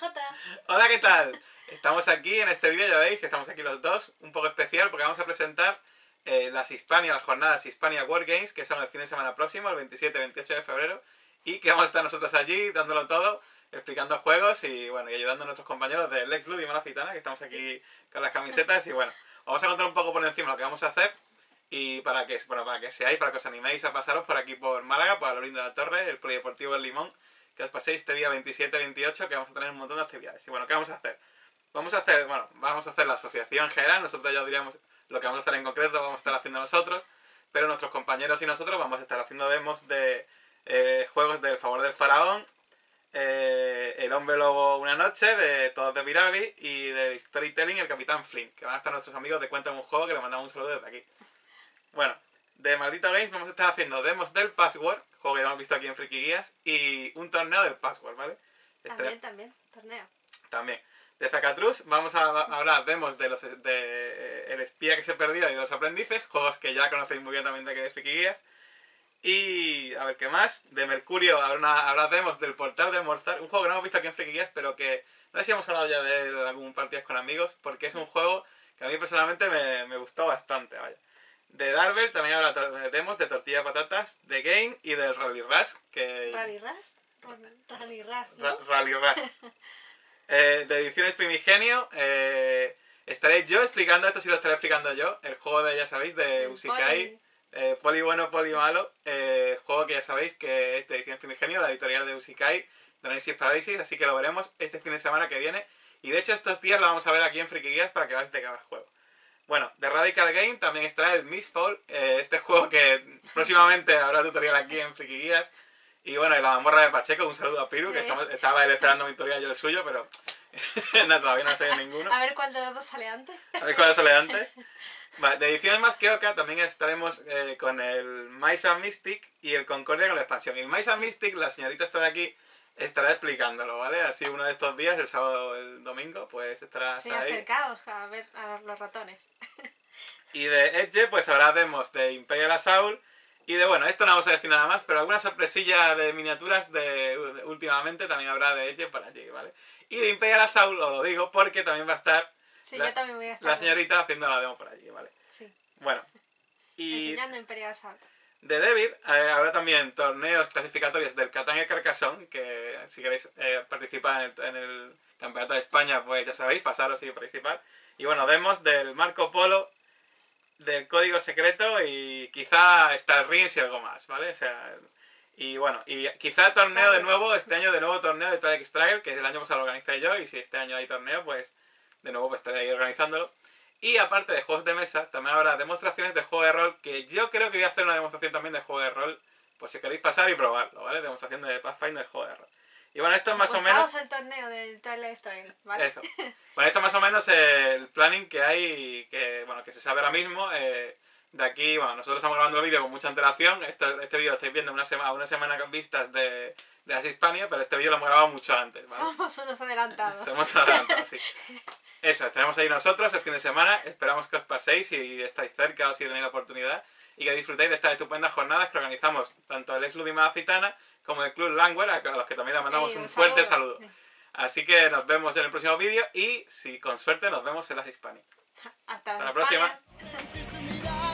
Jota. Hola, ¿qué tal? Estamos aquí en este vídeo, ya veis que estamos aquí los dos, un poco especial porque vamos a presentar las jornadas Hispania World Games, que son el fin de semana próximo, el 27-28 de febrero, y que vamos a estar nosotros allí dándolo todo, explicando juegos y bueno, y ayudando a nuestros compañeros de Lex Lud y Malacitana, que estamos aquí con las camisetas, y bueno, vamos a contar un poco por encima lo que vamos a hacer, y para que seáis, para que os animéis a pasaros por aquí por Málaga, por Alorín de la Torre, el Polideportivo del Limón, que os paséis este día 27-28, que vamos a tener un montón de actividades. Y bueno, ¿qué vamos a hacer? Vamos a hacer la asociación en general, nosotros ya diríamos lo que vamos a hacer en concreto, vamos a estar haciendo nosotros, pero nuestros compañeros y nosotros vamos a estar haciendo demos de juegos del Favor del Faraón, El Hombre Lobo Una Noche, de Todos de Virabi, y del Storytelling El Capitán Flynn, que van a estar nuestros amigos de Cuéntame un Juego, que les mandamos un saludo desde aquí. Bueno, de Maldito Games vamos a estar haciendo demos del Password, juego que ya hemos visto aquí en Friki Guías, y un torneo del Password, ¿vale? También, torneo. También. De Zacatrus vamos a hablar demos de El Espía que se perdió y de Los Aprendices, juegos que ya conocéis muy bien también de que es Friki Guías. Y a ver qué más. De Mercurio habrá demos del Portal de Mortal, un juego que no hemos visto aquí en Friki Guías, pero que no sé si hemos hablado ya de él en algún partidas con amigos, porque es un juego que a mí personalmente me gustó bastante, vaya. De Darvel también habrá demos de Tortilla de Patatas, de Game y del Rally Rush. ¿Rally Rush? Rally Rush, ¿no? Rally Rush. De Ediciones Primigenio, estaré yo explicando, esto sí lo estaré explicando yo, el juego de, ya sabéis, de Usikai, Poli Bueno, Poli Malo, juego que ya sabéis que es de Ediciones Primigenio, la editorial de Usikai, de Análisis Parálisis, así que lo veremos este fin de semana que viene, y de hecho estos días lo vamos a ver aquí en Friki Guías para que veáis de qué va el juego. Bueno, de Radical Game también estará el Mistfall, este juego que próximamente habrá tutorial aquí en Friki Guías. Y bueno, y la mazmorra de Pacheco, un saludo a Piru, que estaba él esperando mi tutorial y yo el suyo, pero no, todavía no sale ninguno. A ver cuál de los dos sale antes. A ver cuál sale antes. Vale, de Ediciones Más que Oca también estaremos con el Mice and Mystic y el Concordia con la expansión. Y el Mice and Mystic, la señorita está de aquí, estará explicándolo, ¿vale? Así uno de estos días, el sábado o el domingo, pues estará Sí, ahí. acercaos a ver a los ratones. Y de Edge, pues habrá demos de Imperial Assault. Y de, bueno, esto no vamos a decir nada más, pero alguna sorpresilla de miniaturas últimamente también habrá de Edge por allí, ¿vale? Y de Imperial Assault os lo digo porque también va a estar, Sí, yo también voy a estar. la señorita haciendo la demo por allí, ¿vale? Sí. Bueno, y enseñando Imperial Assault. de Devil habrá también torneos clasificatorios del Catán y el Carcassonne, que si queréis participar en el Campeonato de España, pues ya sabéis, pasaros y participar. Y bueno, demos del Marco Polo, del Código Secreto y quizá Star Rings y algo más, ¿vale? O sea, y bueno, y quizá torneo de nuevo, este año de nuevo torneo de Todek Struggle, que el año pasado lo organizé yo, y si este año hay torneo, pues de nuevo pues estaré ahí organizándolo. Y aparte de juegos de mesa, también habrá demostraciones de juego de rol, que yo creo que voy a hacer una demostración también de juego de rol, por si queréis pasar y probarlo, ¿vale? Demostración de Pathfinder, juego de rol. Y bueno, esto es más o menos... Vamos al torneo del Twilight Struggle, ¿vale? Eso. Bueno, esto es más o menos el planning que hay, que bueno, que se sabe ahora mismo. De aquí, bueno, nosotros estamos grabando el vídeo con mucha antelación. Este vídeo lo estáis viendo una semana con vistas de las Hispania, pero este vídeo lo hemos grabado mucho antes, ¿vale? Somos unos adelantados. Somos adelantados, sí. Eso, estaremos ahí nosotros el fin de semana. Esperamos que os paséis si estáis cerca o si tenéis la oportunidad y que disfrutéis de estas estupendas jornadas que organizamos tanto el Lex Lud y Malacitana como el Club Langware, a los que también les mandamos un fuerte saludo. Así que nos vemos en el próximo vídeo y, si con suerte, nos vemos en las Hispania. Hasta la próxima. Hispanias.